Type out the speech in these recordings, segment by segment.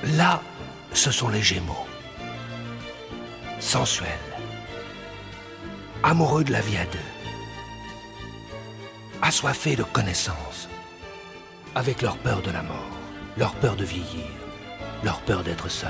Là, ce sont les Gémeaux. Sensuels. Amoureux de la vie à deux. Assoiffés de connaissances. Avec leur peur de la mort, leur peur de vieillir, leur peur d'être seuls.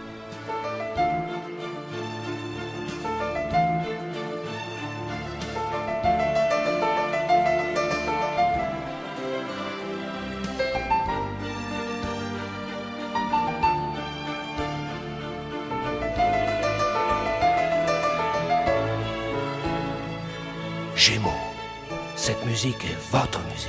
Gémeaux, cette musique est votre musique.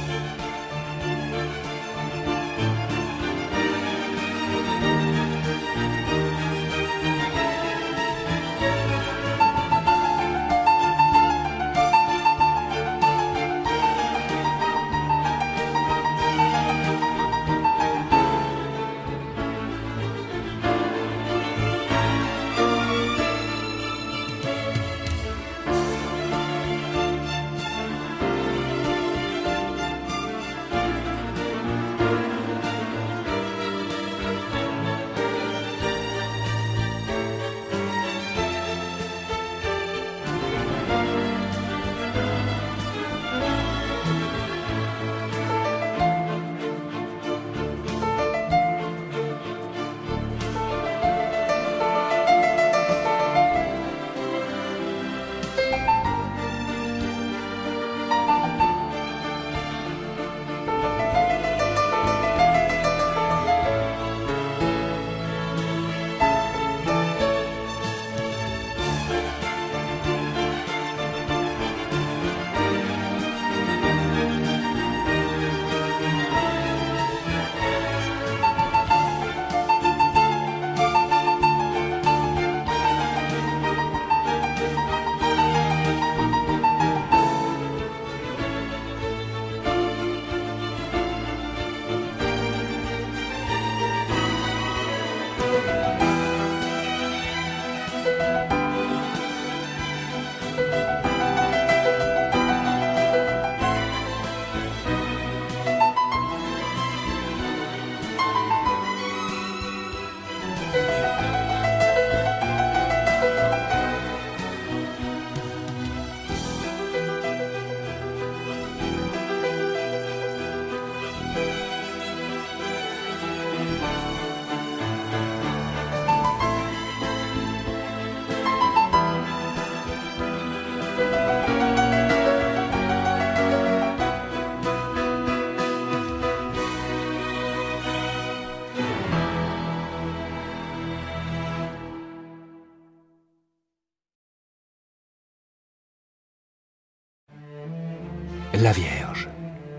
La Vierge,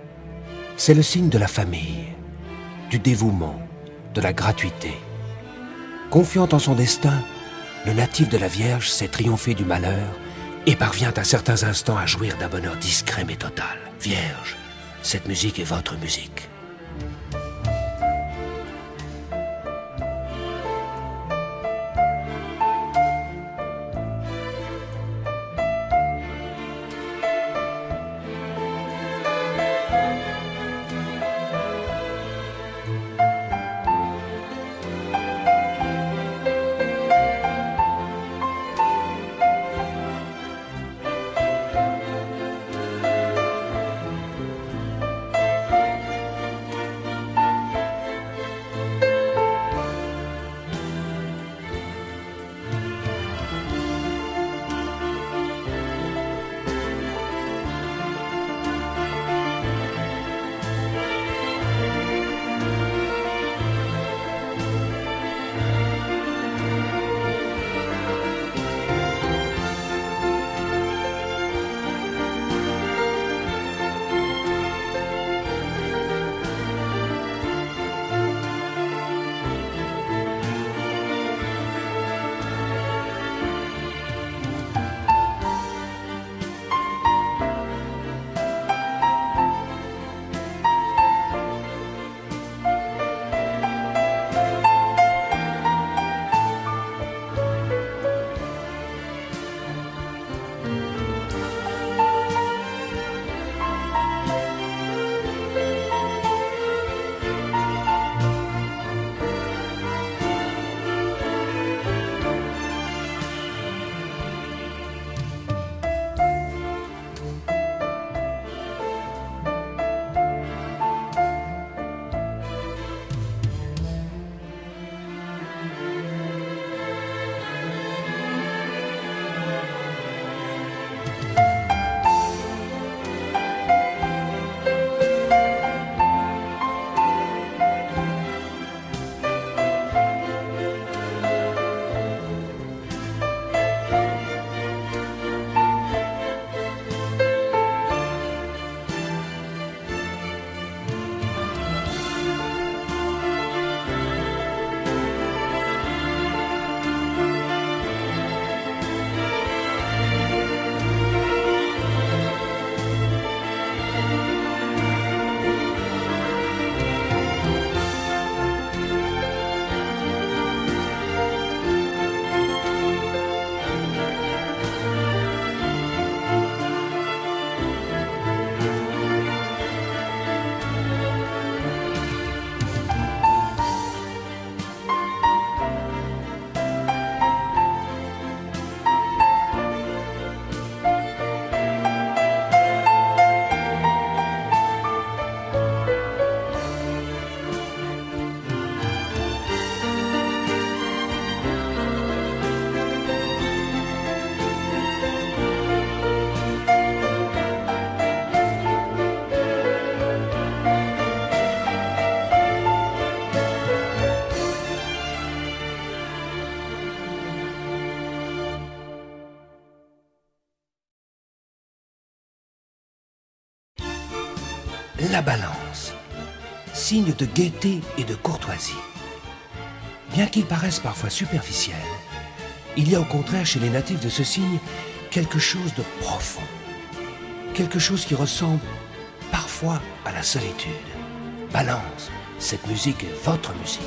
c'est le signe de la famille, du dévouement, de la gratuité. Confiant en son destin, le natif de la Vierge sait triompher du malheur et parvient à certains instants à jouir d'un bonheur discret mais total. Vierge, cette musique est votre musique. la balance, signe de gaieté et de courtoisie. Bien qu'il paraisse parfois superficiel, il y a au contraire chez les natifs de ce signe quelque chose de profond, quelque chose qui ressemble parfois à la solitude. Balance, cette musique est votre musique.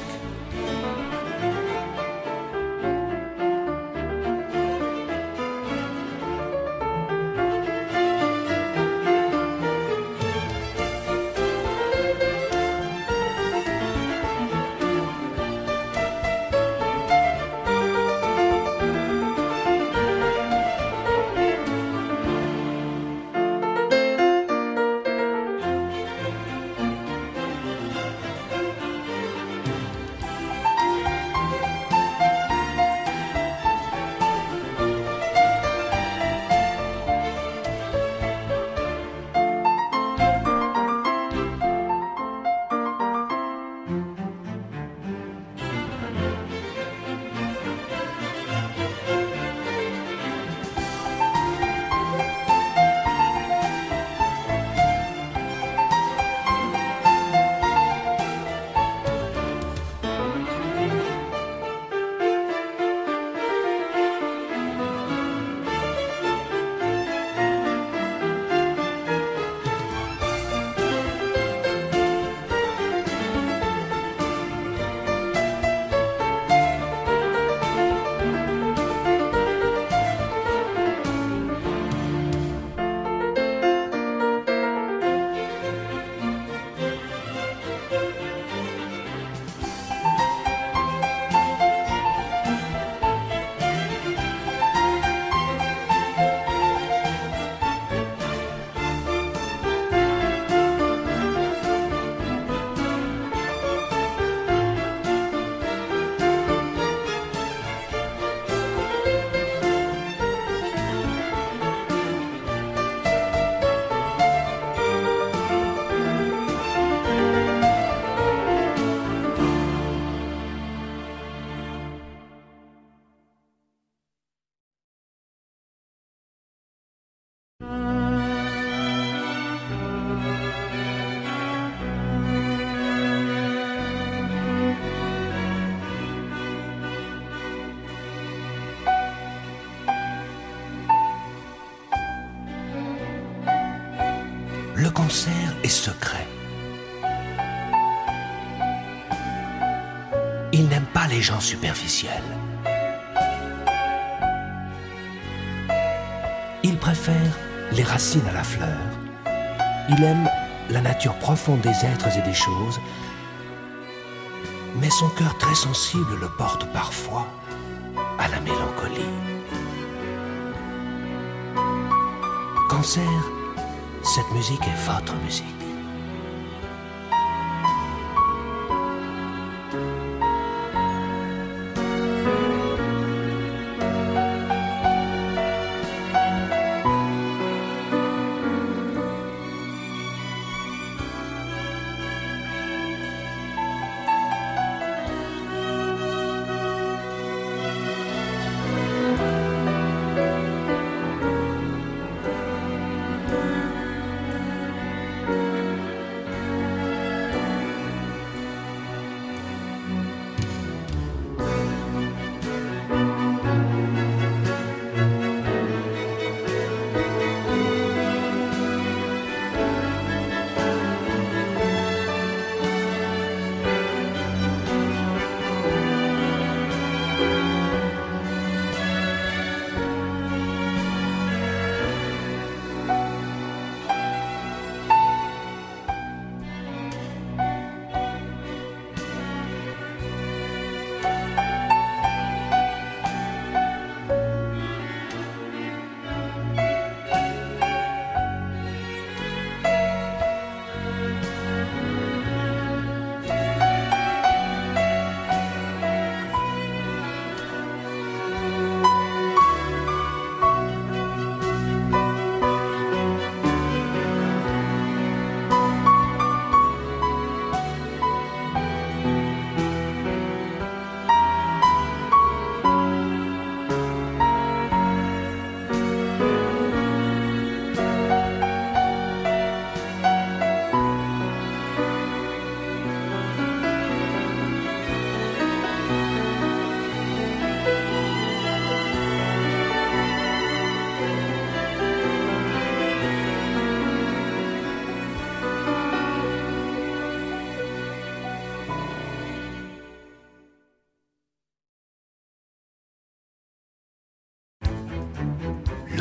Le concert est secret. Il n'aime pas les gens superficiels. Il préfère les racines à la fleur. Il aime la nature profonde des êtres et des choses, mais son cœur très sensible le porte parfois à la mélancolie. Cancer, cette musique est votre musique.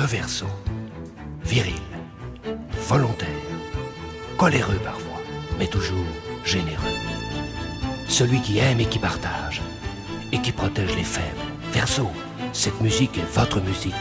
Verseau. Viril, volontaire, coléreux parfois, mais toujours généreux. Celui qui aime et qui partage, et qui protège les faibles. Verseau, cette musique est votre musique.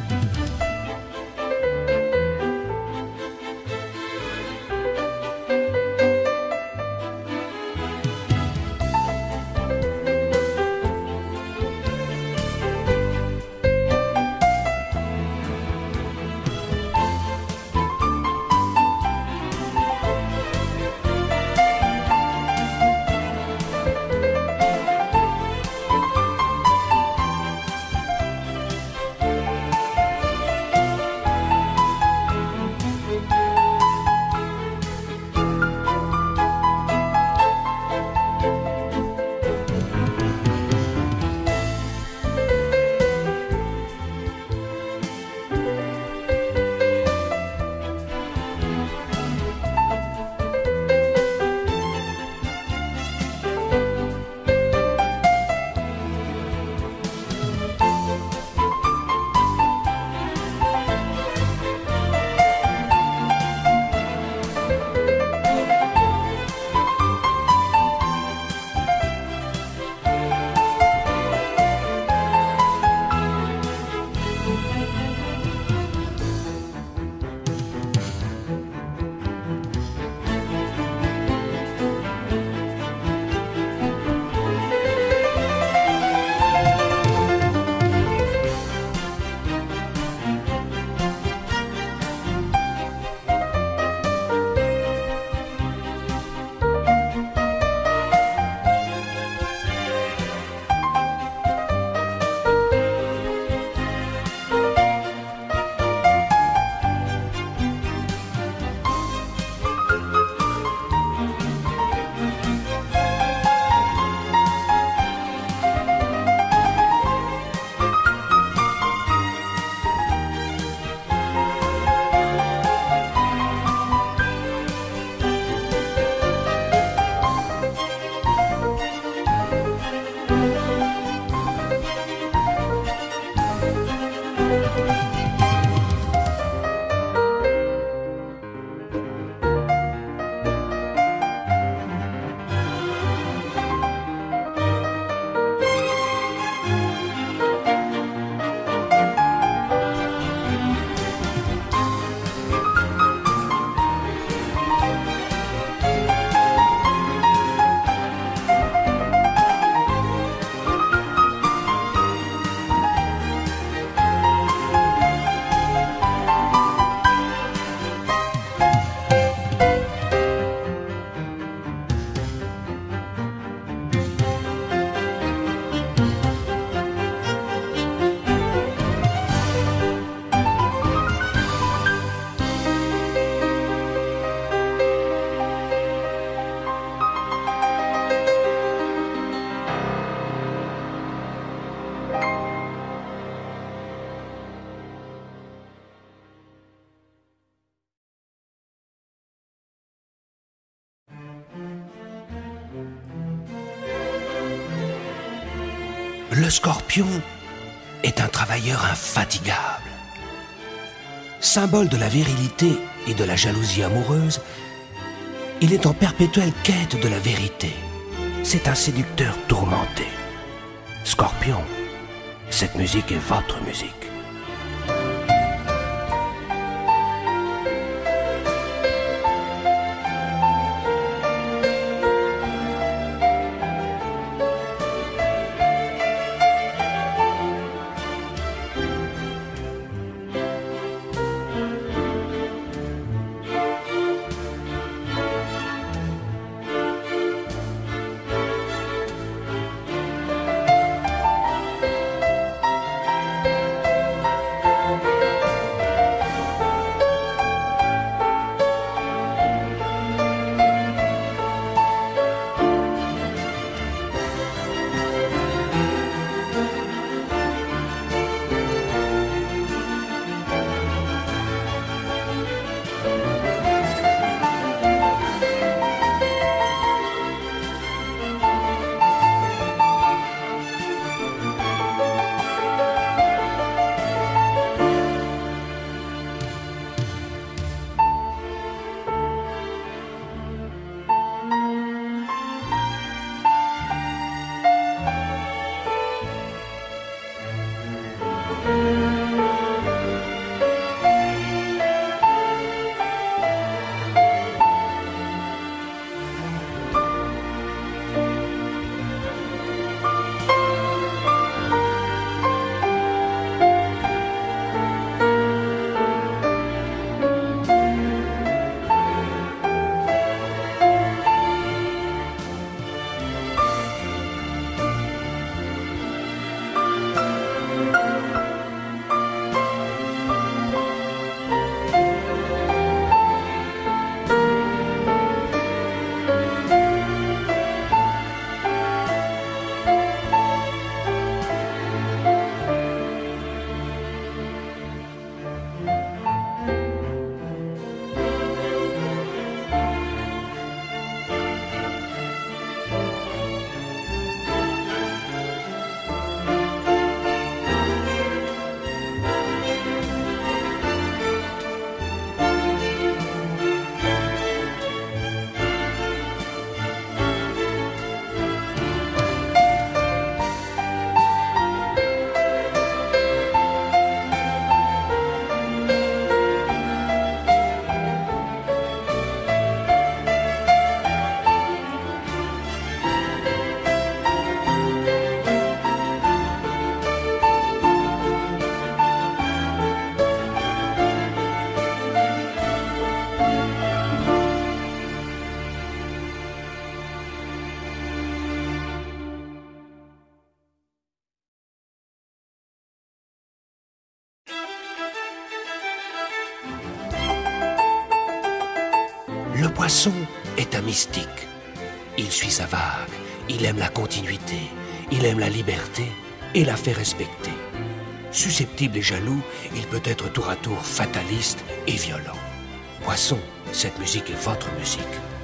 Le scorpion est un travailleur infatigable. Symbole de la virilité et de la jalousie amoureuse, il est en perpétuelle quête de la vérité. C'est un séducteur tourmenté. Scorpion, cette musique est votre musique. Poisson est un mystique. Il suit sa vague, il aime la continuité, il aime la liberté et la fait respecter. Susceptible et jaloux, il peut être tour à tour fataliste et violent. Poisson, cette musique est votre musique.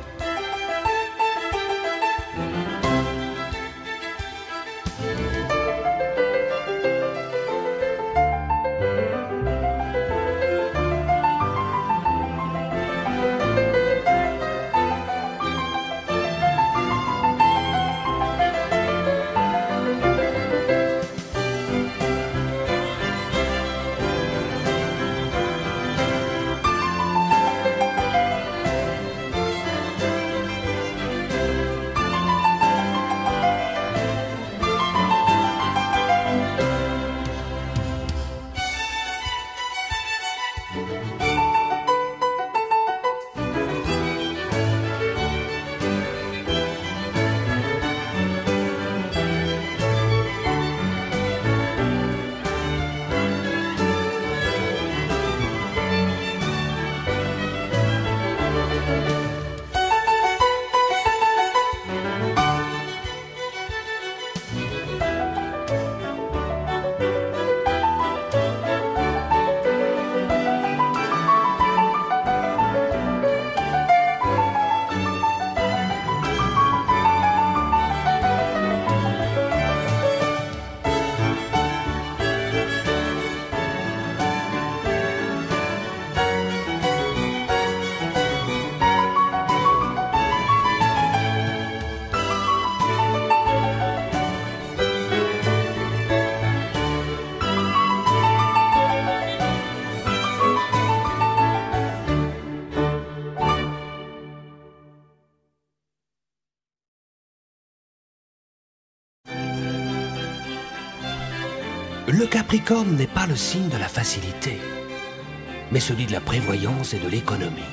Le Capricorne n'est pas le signe de la facilité, mais celui de la prévoyance et de l'économie.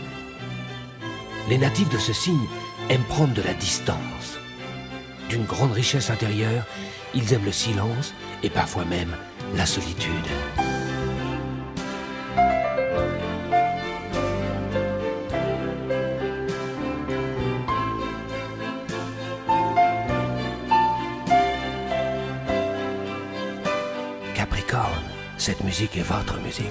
Les natifs de ce signe aiment prendre de la distance. D'une grande richesse intérieure, ils aiment le silence et parfois même la solitude. Capricorne, cette musique est votre musique.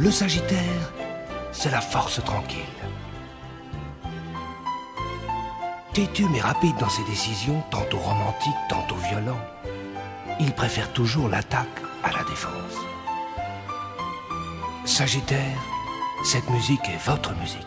Le Sagittaire, c'est la force tranquille. Têtu mais rapide dans ses décisions, tantôt romantique, tantôt violent, il préfère toujours l'attaque à la défense. Sagittaire, cette musique est votre musique.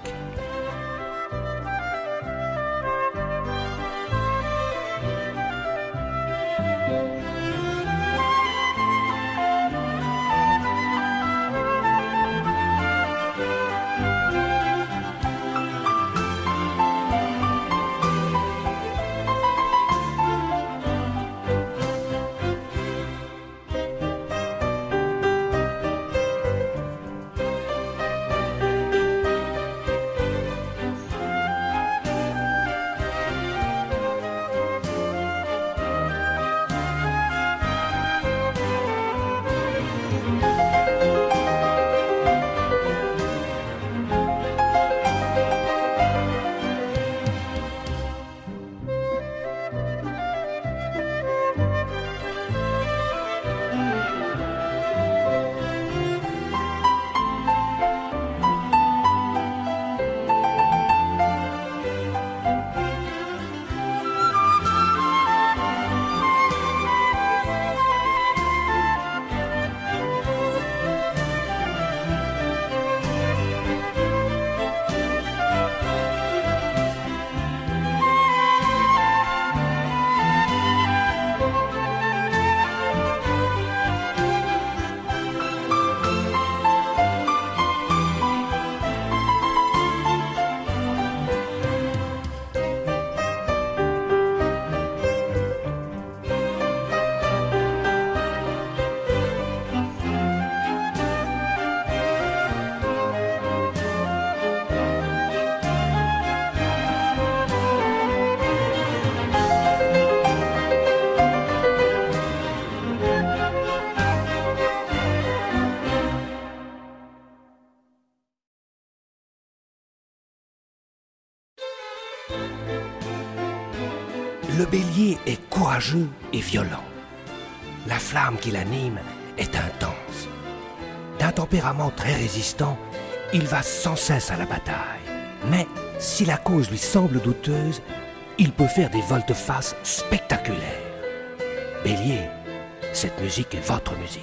Le Bélier est courageux et violent. La flamme qui l'anime est intense. D'un tempérament très résistant, il va sans cesse à la bataille. Mais si la cause lui semble douteuse, il peut faire des volte-face spectaculaires. Bélier, cette musique est votre musique.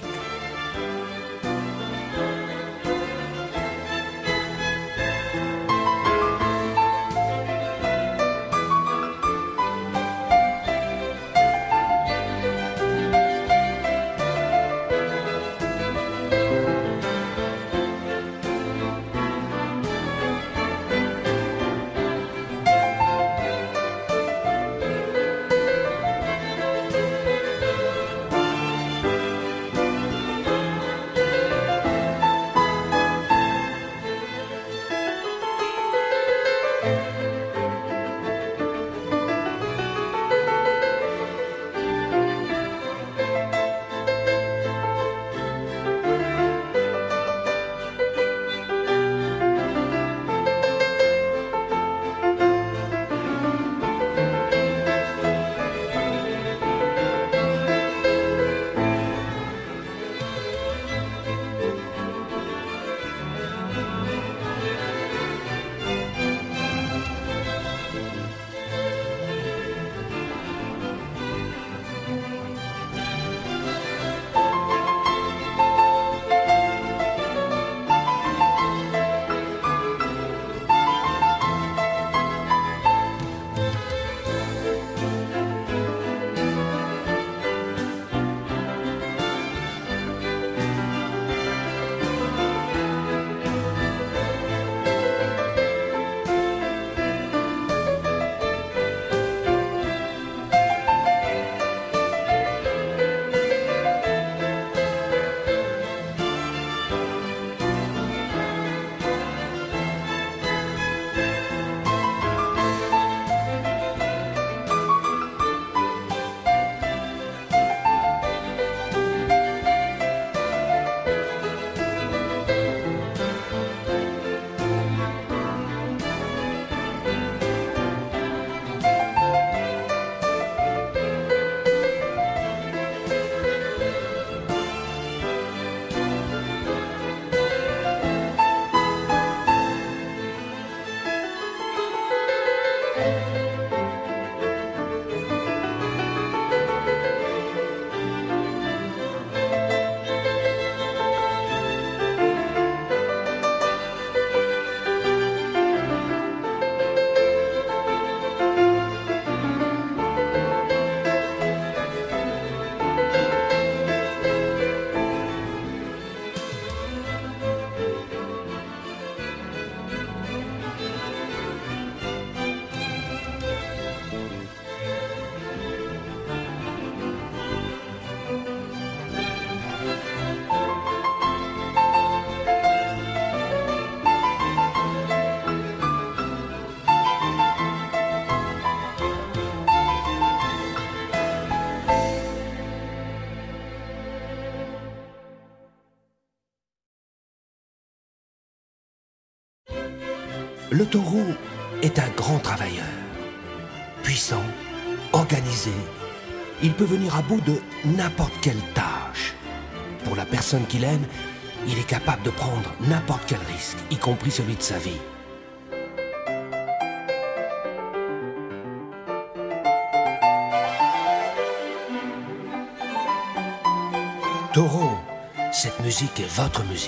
Le taureau est un grand travailleur, puissant, organisé. Il peut venir à bout de n'importe quelle tâche. Pour la personne qu'il aime, il est capable de prendre n'importe quel risque, y compris celui de sa vie. Taureau, cette musique est votre musique.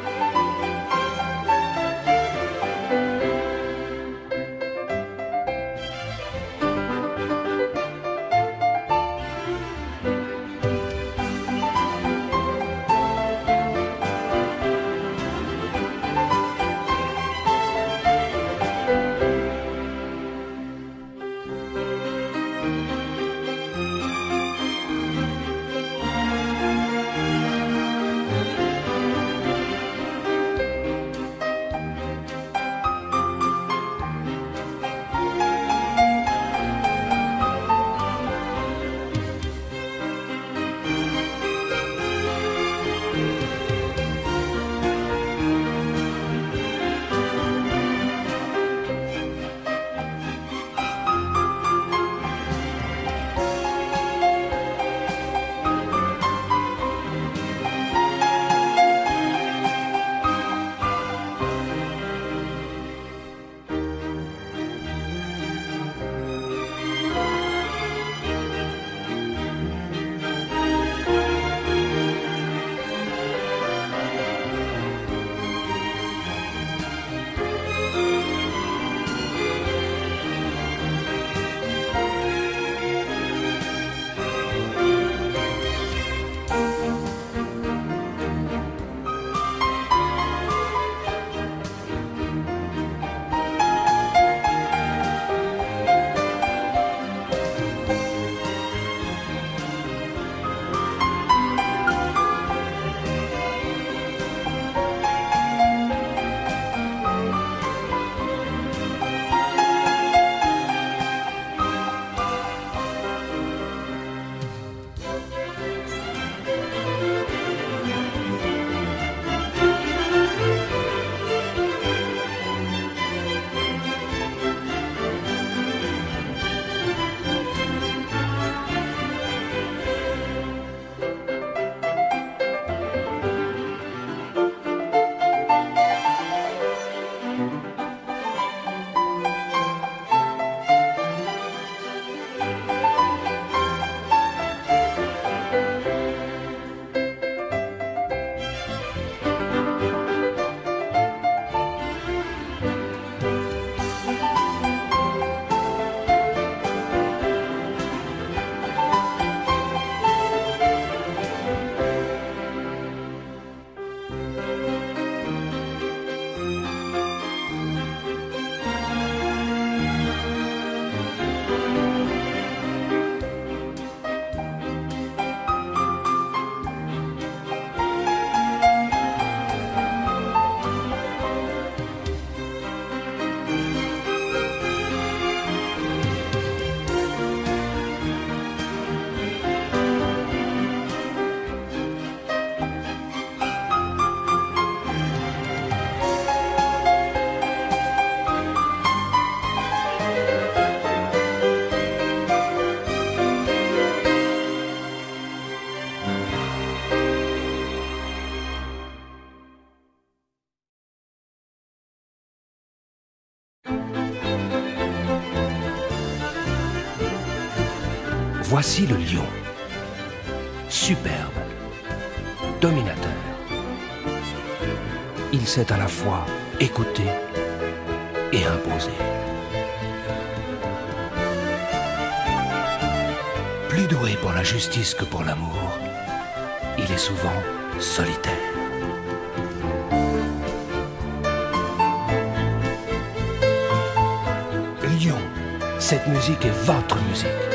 Voici le lion. Superbe, dominateur. Il sait à la fois écouter et imposer. Plus doué pour la justice que pour l'amour, il est souvent solitaire. Lion, cette musique est votre musique.